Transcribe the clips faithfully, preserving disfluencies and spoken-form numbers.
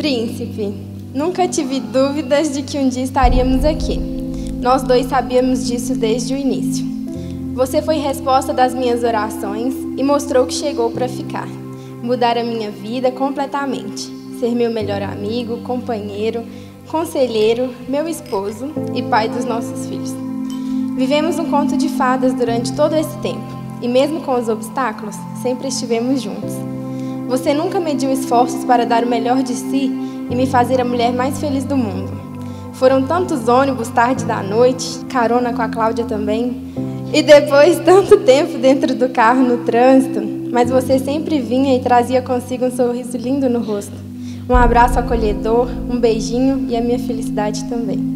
Príncipe, nunca tive dúvidas de que um dia estaríamos aqui. Nós dois sabíamos disso desde o início. Você foi resposta das minhas orações e mostrou que chegou para ficar. Mudar a minha vida completamente. Ser meu melhor amigo, companheiro, conselheiro, meu esposo e pai dos nossos filhos. Vivemos um conto de fadas durante todo esse tempo e mesmo com os obstáculos, sempre estivemos juntos. Você nunca mediu esforços para dar o melhor de si e me fazer a mulher mais feliz do mundo. Foram tantos ônibus tarde da noite, carona com a Cláudia também, e depois tanto tempo dentro do carro no trânsito, mas você sempre vinha e trazia consigo um sorriso lindo no rosto, um abraço acolhedor, um beijinho e a minha felicidade também.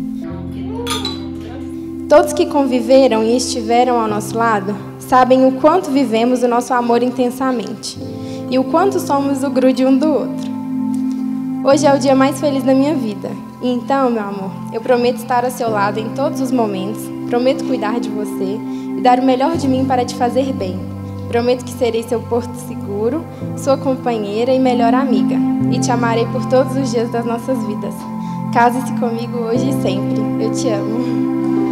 Todos que conviveram e estiveram ao nosso lado sabem o quanto vivemos o nosso amor intensamente e o quanto somos o grude um do outro. Hoje é o dia mais feliz da minha vida. E então, meu amor, eu prometo estar ao seu lado em todos os momentos, prometo cuidar de você e dar o melhor de mim para te fazer bem. Prometo que serei seu porto seguro, sua companheira e melhor amiga, e te amarei por todos os dias das nossas vidas. Case-se comigo hoje e sempre. Eu te amo.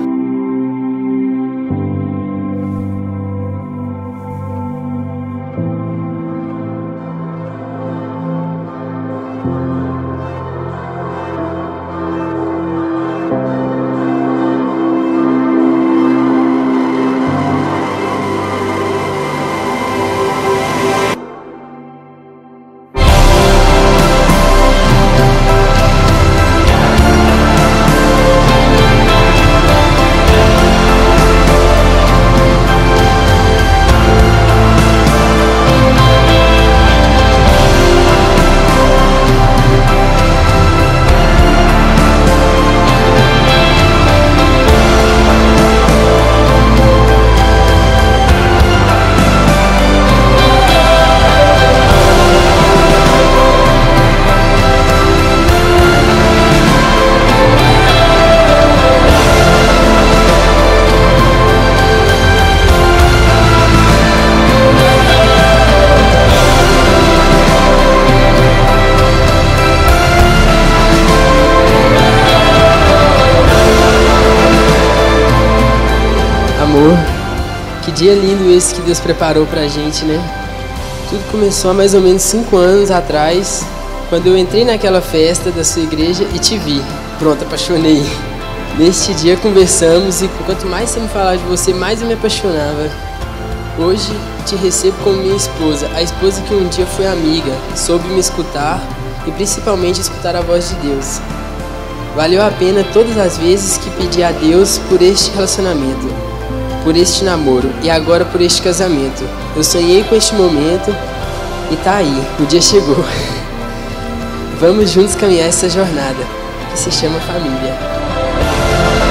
Amor, que dia lindo esse que Deus preparou pra gente, né? Tudo começou há mais ou menos cinco anos atrás, quando eu entrei naquela festa da sua igreja e te vi. Pronto, apaixonei. Neste dia conversamos e quanto mais você me falava de você, mais eu me apaixonava. Hoje te recebo como minha esposa, a esposa que um dia foi amiga, soube me escutar e principalmente escutar a voz de Deus. Valeu a pena todas as vezes que pedi a Deus por este relacionamento, por este namoro e agora por este casamento. Eu sonhei com este momento e tá aí, o dia chegou. Vamos juntos caminhar essa jornada que se chama família.